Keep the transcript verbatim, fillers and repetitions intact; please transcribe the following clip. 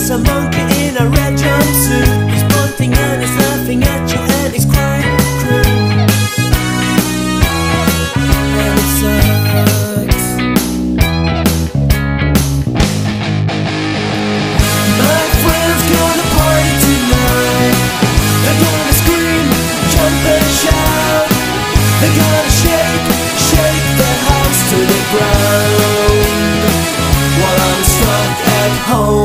There's a monkey in a red jumpsuit. He's pointing and he's laughing at you and he's quite cruel. And it sucks. My friends gonna party tonight. They're gonna scream, jump and shout. They're gonna shake, shake the house to the ground, while I'm stuck at home.